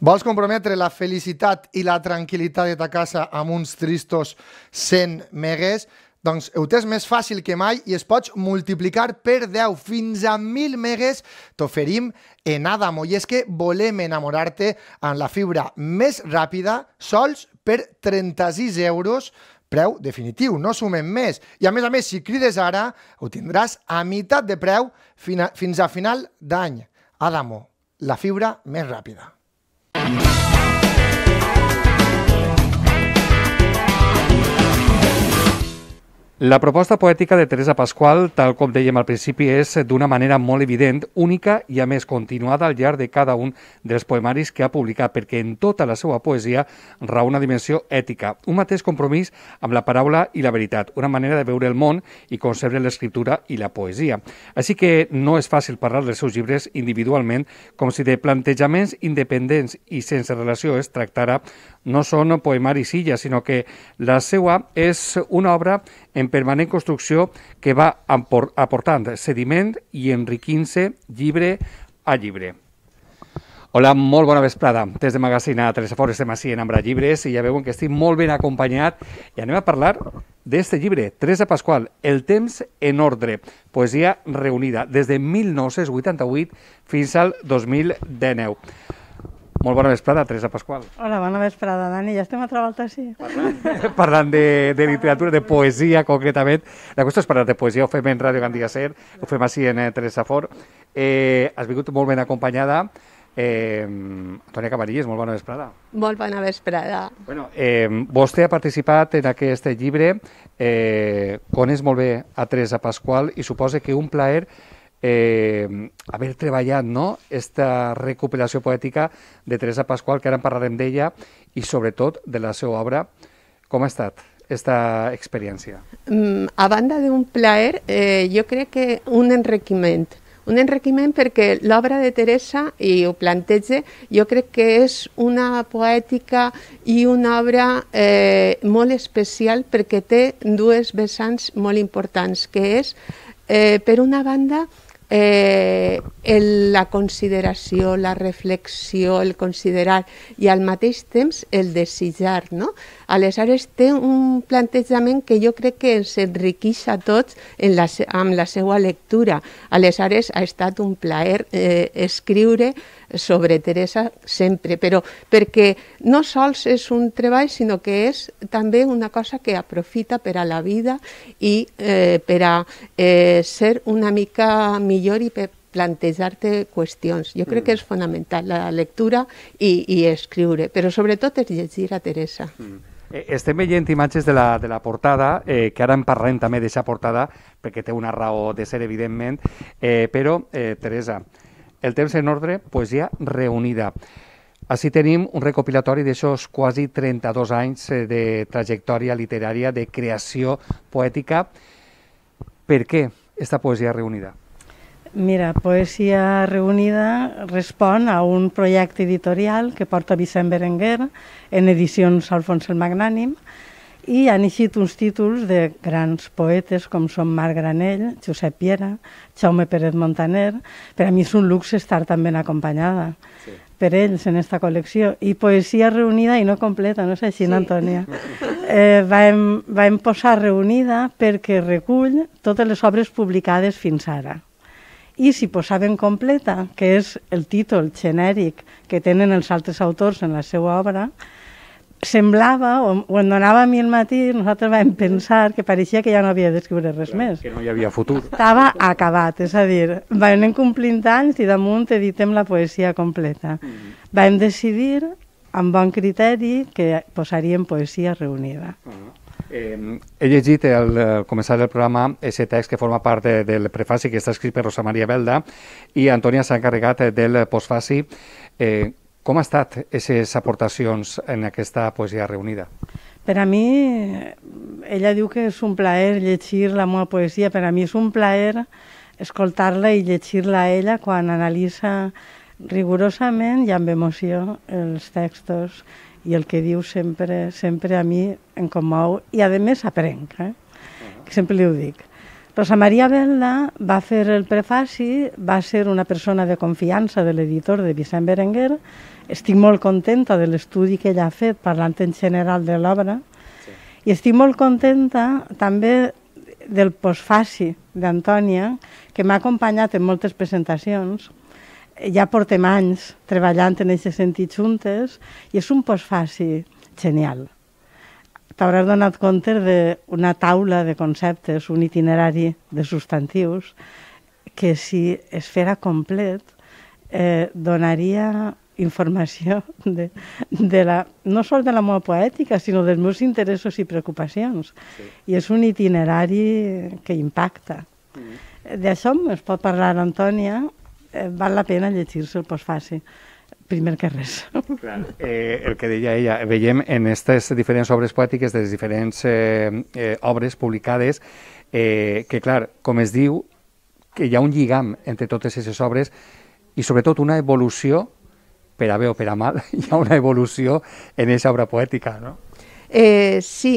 Vols comprometre la felicitat i la tranquil·litat de ta casa amb uns tristos 100 megues? Doncs ho tens més fàcil que mai i es pots multiplicar per 10 fins a 1.000 megues t'oferim en Adamo. I és que volem enamorar-te amb la fibra més ràpida sols per 36 euros, preu definitiu, no sumem més. I a més, si crides ara, ho tindràs a meitat de preu fins a final d'any. Adamo, la fibra més ràpida. La proposta poètica de Teresa Pascual, tal com dèiem al principi, és d'una manera molt evident, única i a més continuada al llarg de cada un dels poemaris que ha publicat, perquè en tota la seva poesia rau una dimensió ètica, un mateix compromís amb la paraula i la veritat, una manera de veure el món i concebre l'escriptura i la poesia. Així que no és fàcil parlar dels seus llibres individualment, com si de plantejaments independents i sense relació es tractara. No són poemaris illa, sinó que la seva és una obra en permanent construcció que va aportant sediment i enriquint-se llibre a llibre. Hola, molt bona vesprada. Des de Magazine a Teresa Fort estem així en Ambra Llibres i ja veuen que estic molt ben acompanyat i anem a parlar d'este llibre, Teresa Pascual, El temps en ordre, poesia reunida des de 1988 fins al 2019. Molt bona vesprada, Teresa Pascual. Hola, bona vesprada, Dani. Ja estem altra volta així. Parlant de literatura, de poesia, concretament. La qüestió és parlar de poesia, ho fem en Ràdio Gandia Ser, ho fem així en Teresa Fort. Has vingut molt ben acompanyada. Antònia Cabanilles, molt bona vesprada. Molt bona vesprada. Bueno, vostè ha participat en aquest llibre, coneix molt bé a Teresa Pascual i suposa que un plaer haver treballat esta recopilació poètica de Teresa Pascual, que ara en parlarem d'ella, i sobretot de la seva obra. Com ha estat esta experiència? A banda d'un plaer, jo crec que un enriquiment perquè l'obra de Teresa, i ho planteja, jo crec que és una poètica i una obra molt especial perquè té dues vessants molt importants, que és, per una banda, la consideració, la reflexió, el considerar i al mateix temps el desitjar, no? Aleshores té un plantejament que jo crec que ens enriqueix a tots amb la seva lectura. Aleshores ha estat un plaer escriure sobre Teresa sempre, però perquè no sols és un treball, sinó que és també una cosa que aprofita per a la vida i per a ser una mica millor i per plantejar-te qüestions. Jo crec que és fonamental la lectura i escriure, però sobretot és llegir a Teresa. Estem veient imatges de la portada, que ara en parlarem també d'aquesta portada, perquè té una raó de ser, evidentment, però, Teresa, El temps en ordre, poesia reunida. Així tenim un recopilatori d'aixòs quasi 32 anys de trajectòria literària, de creació poètica. Per què aquesta poesia reunida? Mira, Poesia reunida respon a un projecte editorial que porta Vicent Berenguer en edicions Alfons el Magnànim i han eixit uns títols de grans poetes com són Marc Granell, Josep Piera, Jaume Pérez Montaner. Per a mi és un luxe estar tan ben acompanyada per ells en aquesta col·lecció. I poesia reunida i no completa, no és així, Antònia? Vam posar reunida perquè recull totes les obres publicades fins ara. I si posaven completa, que és el títol genèric que tenen els altres autors en la seva obra, semblava, o en donava a mi el matí, nosaltres vam pensar que pareixia que ja no havia d'escriure res més. Que no hi havia futur. Estava acabat, és a dir, vam anar complint anys i damunt editem la poesia completa. Vam decidir, amb bon criteri, que posaríem poesia reunida. He llegit al començar el programa aquest text que forma part del prefaci que està escrit per Rosa Maria Belda i Antònia s'ha encarregat del postfaci. Com han estat aquestes aportacions en aquesta poesia reunida? Per a mi, ella diu que és un plaer llegir la meva poesia, per a mi és un plaer escoltar-la i llegir-la a ella quan analitza rigorosament i amb emoció els textos i el que diu sempre a mi em commou i a més aprenc, que sempre li ho dic. Rosa Maria Vetla va fer el prefaci, va ser una persona de confiança de l'editor de Vicent Berenguer. Estic molt contenta de l'estudi que ella ha fet parlant en general de l'obra i estic molt contenta també del postfaci d'Antònia, que m'ha acompanyat en moltes presentacions. Ja portem anys treballant en aquest sentit juntes i és un postfaci genial. T'hauràs donat compte d'una taula de conceptes, un itinerari de substantius, que si es fera complet donaria informació no sols de la meva poètica, sinó dels meus interessos i preocupacions. Sí. I és un itinerari que impacta. D'això es pot parlar, Antònia, val la pena llegir-se el postfaci. Primer que res. El que deia ella, veiem en aquestes diferents obres poètiques de les diferents obres publicades que, clar, com es diu, que hi ha un lligam entre totes aquestes obres i sobretot una evolució, per a bé o per a mal, hi ha una evolució en aquesta obra poètica, no? Sí,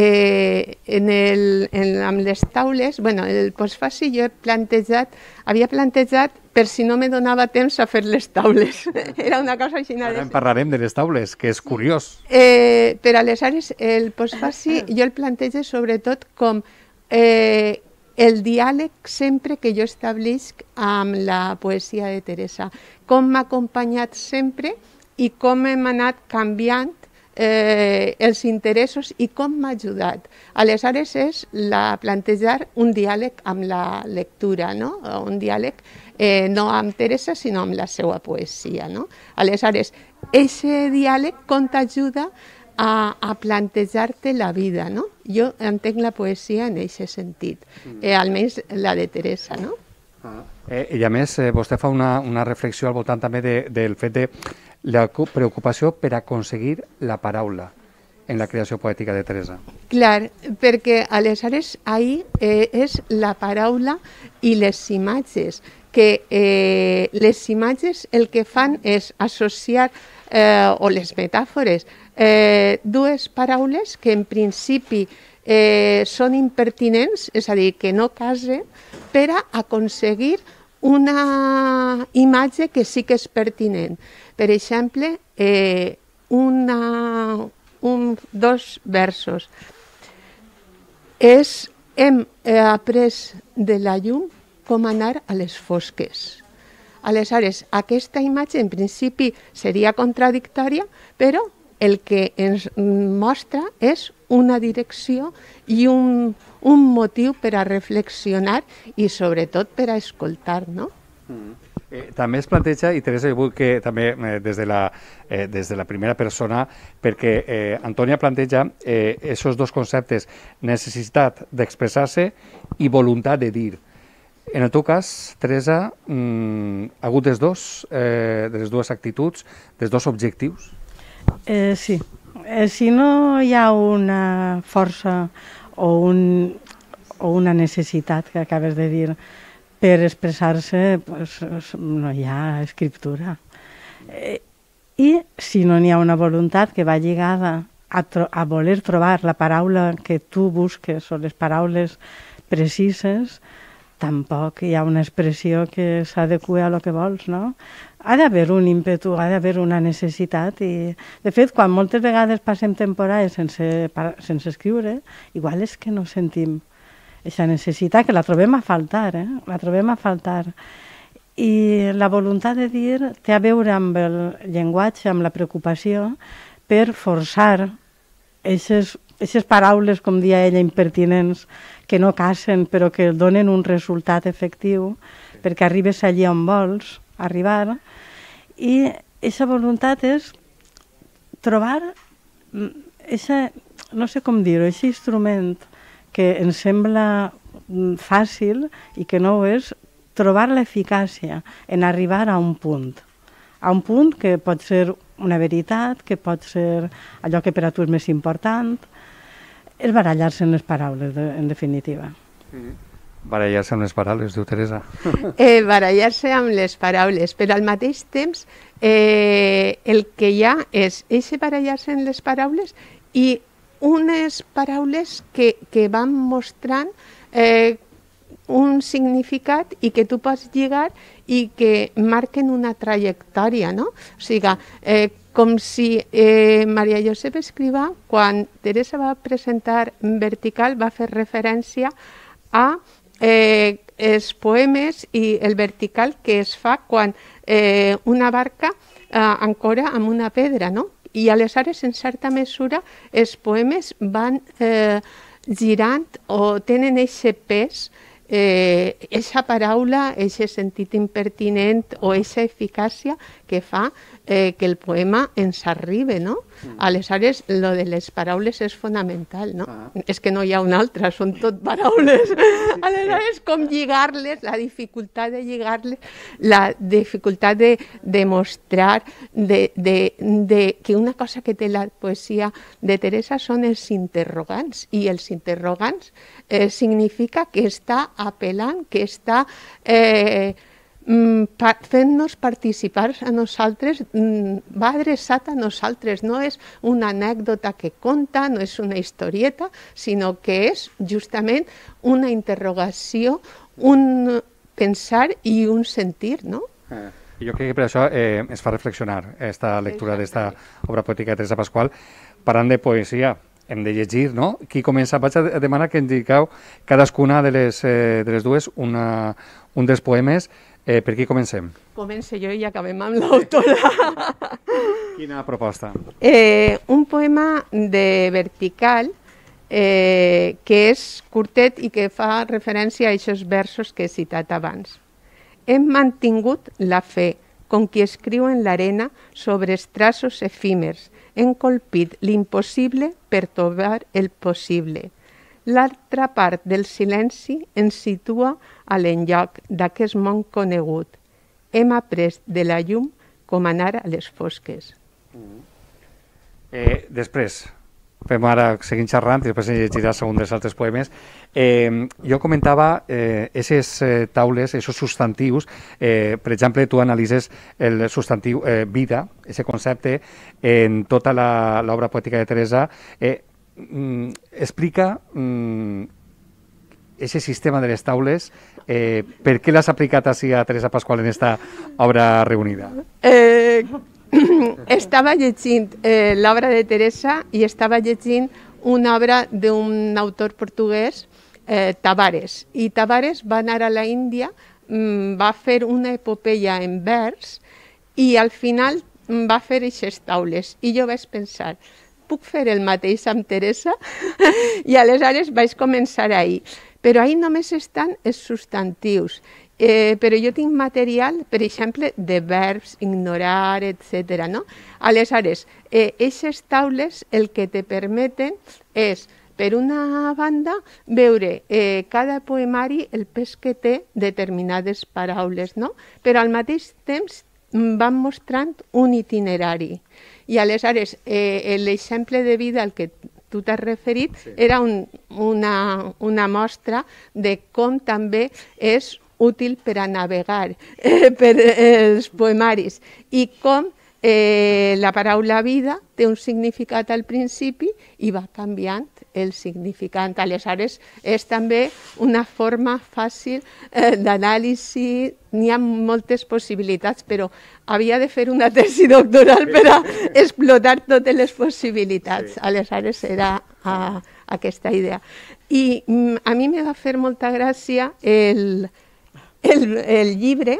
amb les taules, el postfaci jo havia plantejat per si no me donava temps a fer les taules. Era una cosa així. Ara en parlarem de les taules, que és curiós. Però aleshores el postfaci jo el plantejo sobretot com el diàleg sempre que jo establisc amb la poesia de Teresa, com m'ha acompanyat sempre i com hem anat canviant els interessos i com m'ha ajudat. Aleshores és plantejar un diàleg amb la lectura, no? Un diàleg no amb Teresa sinó amb la seva poesia. No? Aleshores, aquest diàleg com t'ajuda a plantejar-te la vida. No? Jo entenc la poesia en aquest sentit, almenys la de Teresa. No? I a més, vostè fa una reflexió al voltant també del fet de la preocupació per aconseguir la paraula en la creació poètica de Teresa. Clar, perquè aleshores ahir és la paraula i les imatges, que les imatges el que fan és associar, o les metàfores, dues paraules que en principi són impertinents, és a dir, que no casen, per a aconseguir una imatge que sí que és pertinent. Per exemple, dos versos. Hem après de la llum com anar a les fosques. Aleshores, aquesta imatge en principi seria contradictòria, però el que ens mostra és una direcció i un motiu per a reflexionar i sobretot per a escoltar, no? També es planteja, i Teresa, jo vull que també des de la primera persona, perquè Antònia planteja aquests dos conceptes, necessitat d'expressar-se i voluntat de dir. En el teu cas, Teresa, ha hagut de les dues actituds, dels dos objectius? Sí. Si no hi ha una força o una necessitat, que acabes de dir, per expressar-se, no hi ha escriptura. I si no n'hi ha una voluntat que va lligada a voler trobar la paraula que tu busques o les paraules precises, tampoc hi ha una expressió que s'adeqüi a lo que vols, no? Ha d'haver un ímpetu, ha d'haver una necessitat i, de fet, quan moltes vegades passem temporades sense escriure, igual és que no sentim aquesta necessitat, que la trobem a faltar, la trobem a faltar. I la voluntat de dir té a veure amb el llenguatge, amb la preocupació, per forçar aquestes paraules, com dia ella, impertinents, que no casen, però que donen un resultat efectiu, perquè arribes allí on vols arribar. I aquesta voluntat és trobar, no sé com dir-ho, aquest instrument que ens sembla fàcil i que no ho és, trobar l'eficàcia en arribar a un punt que pot ser una veritat, que pot ser allò que per a tu és més important, és barallar-se en les paraules, en definitiva. Barallar-se amb les paraules, diu Teresa. Barallar-se amb les paraules, però al mateix temps el que hi ha és barallar-se en les paraules i unes paraules que van mostrant un significat i que tu pots lligar i que marquen una trajectòria, no? O sigui, com si Maria Josep Escrivà, quan Teresa va presentar Vertical, va fer referència a els poemes i el vertical que es fa quan una barca ancora amb una pedra, no? I aleshores, en certa mesura, els poemes van girant o tenen aquest pes, aquesta paraula, aquest sentit impertinent o aquesta eficàcia que fa que el poema ens arribi, no? Aleshores, lo de les paraules és fonamental, no? És que no hi ha una altra, són tot paraules. Aleshores, com lligar-les, la dificultat de lligar-les, la dificultat de demostrar que una cosa que té la poesia de Teresa són els interrogants, i els interrogants significa que està apel·lant, que està fent-nos participar a nosaltres, va adreçat a nosaltres, no és una anècdota que conta, no és una historieta, sinó que és justament una interrogació, un pensar i un sentir, no? Jo crec que per això es fa reflexionar aquesta lectura d'esta obra poètica de Teresa Pasqual. Parlant de poesia, hem de llegir, no? Qui comença? Vaig a demanar que ens digueu cadascuna de les dues un dels poemes. Per qui comencem? Començo jo i acabem amb l'autora. Quina proposta? Un poema de Vertical que és curtet i que fa referència a aquests versos que he citat abans. Hem mantingut la fe, com qui escriu en l'arena sobre els traços efímers, hem colpit l'impossible per trobar el possible. L'altra part del silenci ens situa a l'enlloc d'aquest món conegut. Hem après de la llum com anar a les fosques. Després, fem ara, seguint xerrant, i després llegiràs un dels altres poemes. Jo comentava aquestes taules, aquests substantius. Per exemple, tu analitzes el substantiu vida, aquest concepte, en tota l'obra poètica de Teresa. Explica ese sistema de les taules, per què l'has aplicat així a Teresa Pasqual en esta obra reunida? Estava llegint l'obra de Teresa i estava llegint una obra d'un autor portuguès, Tavares. I Tavares va anar a la Índia, va fer una epopeia en vers i al final va fer aquestes taules. I jo vaig pensar, puc fer el mateix amb Teresa? I aleshores vaig començar ahir. Però ahir només estan els substantius. Però jo tinc material, per exemple, de verbs, ignorar, etc. No? Aleshores, aquestes taules el que te permeten és, per una banda, veure cada poemari el pes que té determinades paraules, no? Però al mateix temps van mostrant un itinerari. I aleshores, l'exemple de vida al que tu t'has referit era una mostra de com també és útil per a navegar per els poemaris i com la paraula vida té un significat al principi i va canviant el significat. Aleshores, és també una forma fàcil d'anàlisi. N'hi ha moltes possibilitats, però havia de fer una tesi doctoral per a explotar totes les possibilitats. Aleshores, era aquesta idea. I a mi me va fer molta gràcia el llibre,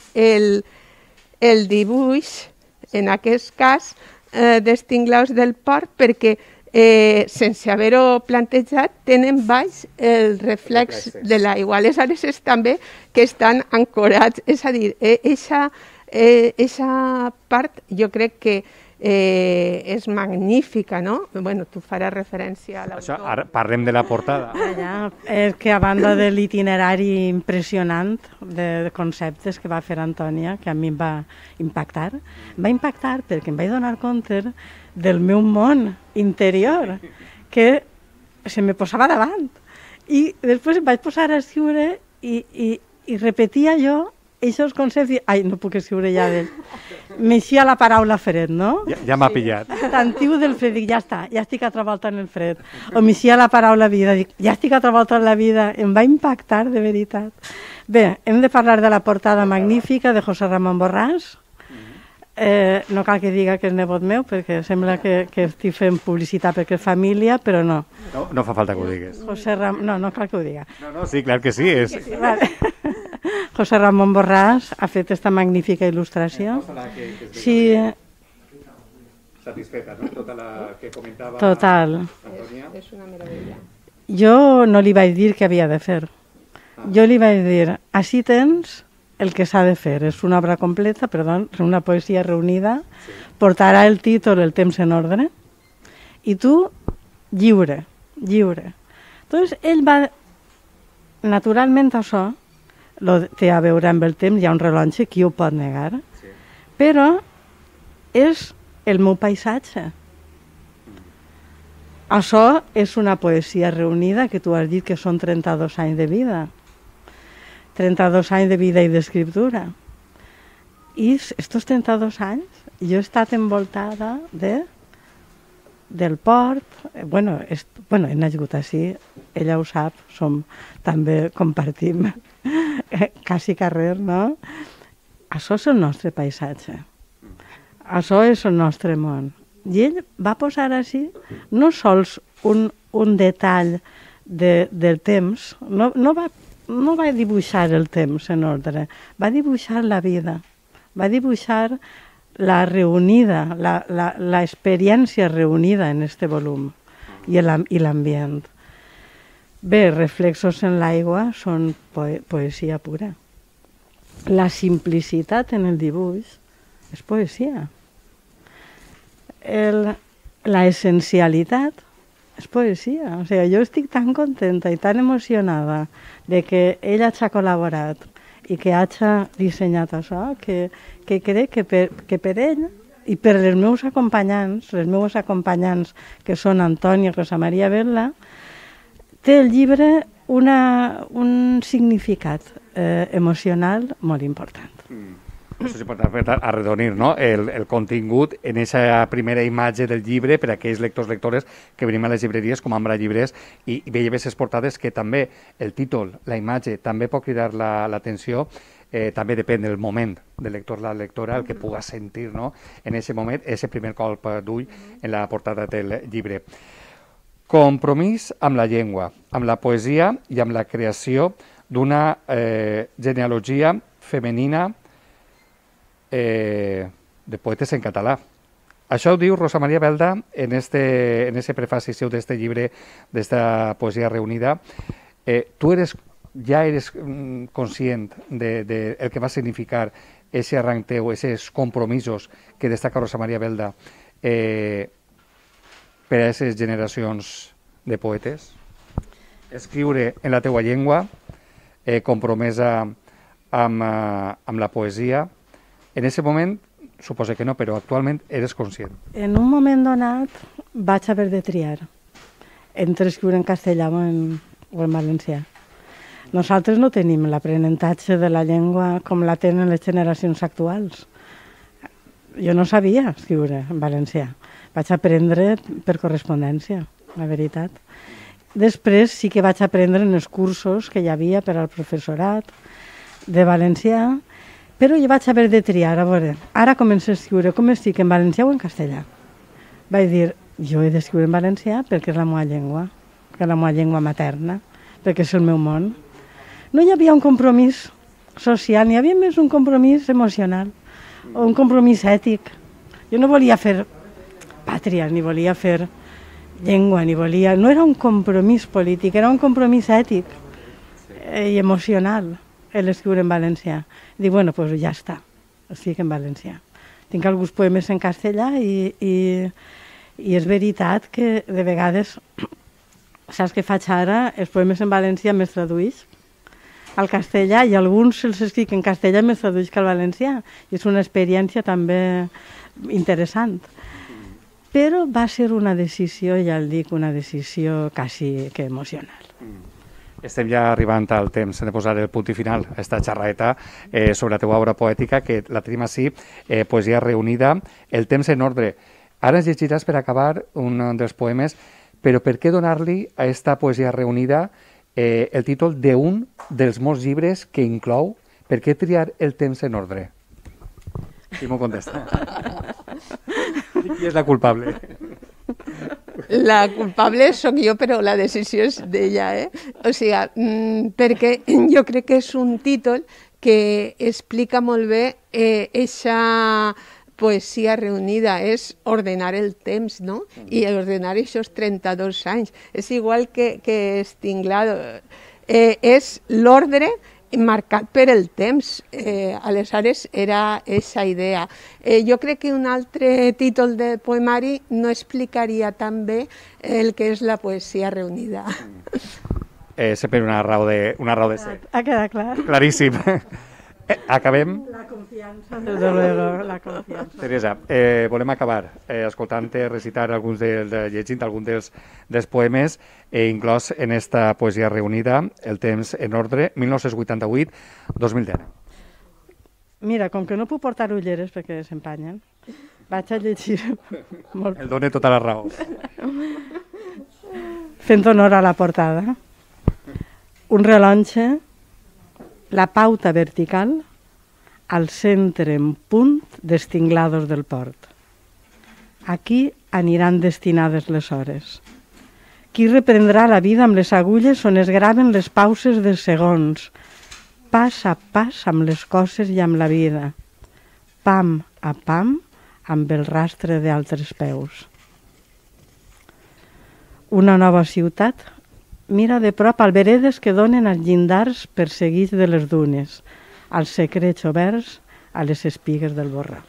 el dibuix, en aquest cas, d'Estinglaus del Port, perquè sense haver-ho plantejat, tenen baix el reflex de l'aigua. Aleshores és també que estan ancorats. És a dir, aquesta part jo crec que és magnífica, no? Bueno, tu faràs referència a l'autor. Ara parlem de la portada. És que a banda de l'itinerari impressionant de conceptes que va fer Antònia, que a mi em va impactar perquè em vaig donar compte del meu món interior, que se me posava davant. I després em vaig posar a escriure i repetia jo aquests conceptes. Ai, no puc escriure ja d'ell. m'eixia la paraula fred, no? Ja m'ha pillat. Tantiu del fred, dic, ja està, ja estic altra volta en el fred. O m'eixia la paraula vida, dic, ja estic altra volta en la vida. Em va impactar, de veritat. Bé, hem de parlar de la portada magnífica de José Ramon Borràs. No cal que diga que és nebot meu, perquè sembla que estic fent publicitat perquè és família, però no. No fa falta que ho digues. No cal que ho diga. No, sí, clar que sí. Vale. José Ramon Borràs ha fet esta magnífica il·lustració. Sí. Satisfeta, no? Tota la que comentava Total. Antònia. És una meravella. Jo no li vaig dir què havia de fer. Jo li vaig dir, així tens el que s'ha de fer. És una obra completa, perdó, una poesia reunida, portarà el títol El temps en ordre, i tu, lliure. Entonces, ell va... Naturalment això té a veure amb el temps, hi ha un rellotge, qui ho pot negar? Però és el meu paisatge. Això és una poesia reunida, que tu has dit que són 32 anys de vida. 32 anys de vida i d'escriptura. I estos 32 anys jo he estat envoltada del port. Bueno, he nascut així, ella ho sap, també compartim quasi carrer, no? Això és el nostre paisatge. Això és el nostre món. I ell va posar així no sols un detall del temps, no va dibuixar el temps en ordre, va dibuixar la vida, va dibuixar la reunida, l'experiència reunida en este volum i l'ambient. Bé, Reflexos en l'aigua són poesia pura. La simplicitat en el dibuix és poesia. La essencialitat és poesia. O sigui, jo estic tan contenta i tan emocionada de que ell hagi col·laborat i que hagi dissenyat això, que crec que per ell i per les meus acompanyants, que són Antònia i Rosa Maria Vetla, té el llibre un significat emocional molt important. Això s'hi pot arredonir, no? El contingut en aquesta primera imatge del llibre per a aquells lectors-lectores que venim a les llibreries com Ambra Llibres i veiem aquestes portades que també el títol, la imatge, també pot cridar l'atenció. També depèn del moment del lector, la lectora, el que puga sentir, no? En aquest moment, aquest primer colp d'ull en la portada del llibre. Compromís amb la llengua, amb la poesia i amb la creació d'una genealogia femenina de poetes en català. Això ho diu Rosa Maria Belda en este prefaci seu d'este llibre, d'esta poesia reunida. Tu ja eres conscient del que va significar ese arranc teu, aquests compromisos que destaca Rosa Maria Belda per a aquestes generacions de poetes? Escriure en la teua llengua, compromesa amb la poesia. En aquest moment, suposo que no, però actualment eres conscient. En un moment donat vaig haver de triar entre escriure en castellà o en valencià. Nosaltres no tenim l'aprenentatge de la llengua com la tenen les generacions actuals. Jo no sabia escriure en valencià. Vaig aprendre per correspondència, la veritat. Després sí que vaig aprendre en els cursos que hi havia per al professorat de valencià, però jo vaig haver de triar, a veure, ara començo a escriure, com estic, en valencià o en castellà? Vaig dir, jo he d'escriure en valencià perquè és la meva llengua, que és la meva llengua materna, perquè és el meu món. No hi havia un compromís social, n'hi havia més un compromís emocional, o un compromís ètic. Jo no volia fer pàtria, ni volia fer llengua, ni volia... No era un compromís polític, era un compromís ètic i emocional, l'escriure en valencià. Dic, bueno, doncs ja està, estic en valencià. Tinc alguns poemes en castellà i és veritat que de vegades, saps què faig ara? Els poemes en valencià me'ls traduïs al castellà i alguns els escric en castellà i me'ls traduïs al valencià. I és una experiència també interessant. Però va ser una decisió, ja el dic, una decisió quasi que emocional. Estem ja arribant al temps de posar el punt i final a esta xerraeta sobre la teva obra poètica, que la tenim així, Poesia reunida, El temps en ordre. Ara ens llegiràs per acabar un dels poemes, però per què donar-li a esta poesia reunida el títol d'un dels molts llibres que inclou? Per què triar El temps en ordre? Qui m'ho contesta? Qui és la culpable? La culpable sóc jo, però la decisió és d'ella, O sigui, perquè jo crec que és un títol que explica molt bé eixa poesia reunida, és ordenar el temps, no? I ordenar aquests 32 anys. És igual que Estinglado. És l'ordre marcat per el temps. Aleshores era aquesta idea. Jo crec que un altre títol de poemari no explicaria tan bé el que és la poesia reunida. Sempre una raó de ser. Ha quedat clar. Claríssim. Acabem. La confiança, desde luego, la confiança. Teresa, volem acabar escoltant-te recitar llegint alguns dels poemes inclòs en esta poesia reunida, El temps en ordre, 1988-2010. Mira, com que no puc portar ulleres perquè s'empanyen, vaig a llegir molt. El dona tota la raó. Fent honor a la portada. Un rellotge, la pauta vertical, al centre en punt d'Estinglados del Port. Aquí aniran destinades les hores. Qui reprendrà la vida amb les agulles on es graven les pauses de segons, pas a pas amb les coses i amb la vida, pam a pam amb el rastre d'altres peus. Una nova ciutat mira de prop alberedes que donen als llindars perseguits de les dunes, als secrets oberts, a les espigues del borrà.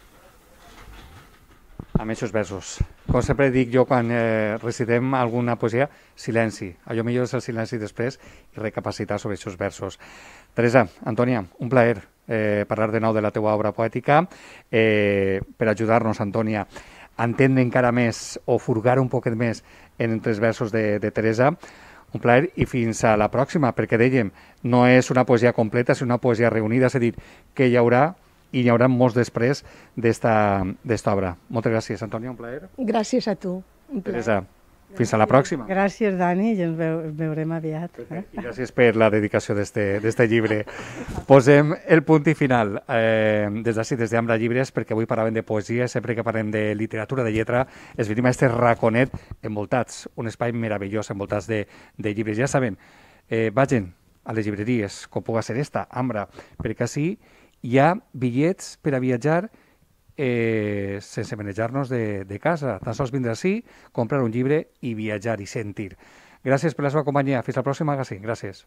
Amb aquests versos. Com sempre dic jo quan recitem alguna poesia, silenci. Allò millor és el silenci després i recapacitar sobre aquests versos. Teresa, Antònia, un plaer parlar de nou de la teua obra poètica. Per ajudar-nos, Antònia, a entendre encara més o furgar un poquet més en els versos de Teresa. Un plaer i fins a la pròxima, perquè dèiem, no és una poesia completa, sinó una poesia reunida, és a dir, que hi haurà i n'hi haurà molts després d'esta obra. Moltes gràcies, Antònia, un plaer. Gràcies a tu. Teresa, fins a la pròxima. Gràcies, Dani, i ens veurem aviat. I gràcies per la dedicació d'este llibre. Posem el punt i final des d'ací, des d'Ambra Llibres, perquè avui parlàvem de poesia, sempre que parlem de literatura, de lletra, es venim a este raconet envoltats, un espai meravellós envoltats de llibres. Ja saben, vagin a les llibreries, com puga ser esta, Ambra, perquè així hi ha bitllets per a viatjar sense manejar-nos de casa. Tan sols vindre ací, comprar un llibre i viatjar i sentir. Gràcies per la seva companyia. Fins al pròxim magazín. Gràcies.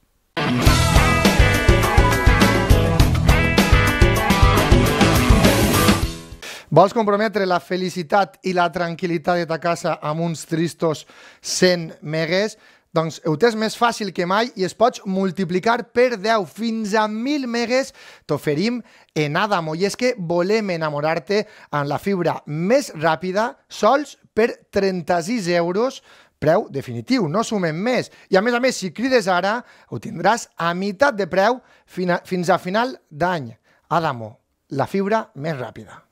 Vols comprometre la felicitat i la tranquil·litat de ta casa amb uns tristos 100 megues? Doncs ho tens més fàcil que mai i es pots multiplicar per 10 fins a 1.000 megues t'oferim en Adamo. I és que volem enamorar-te amb la fibra més ràpida sols per 36 euros, preu definitiu, no sumem més. I a més, si crides ara, ho tindràs a meitat de preu fins a final d'any. Adamo, la fibra més ràpida.